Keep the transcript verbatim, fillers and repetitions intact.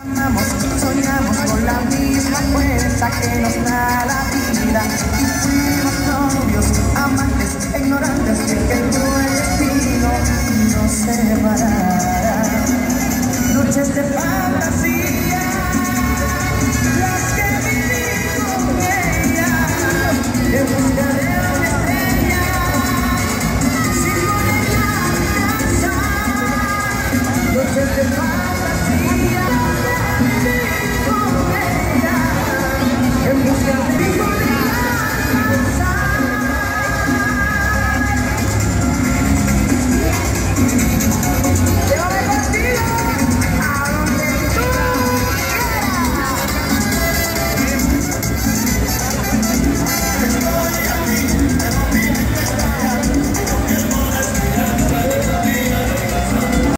Amamos, soñamos con la misma fuerza que nos da la vida y fuimos novios, amantes, ignorantes de que el cruel destino nos separara. Noches de paz.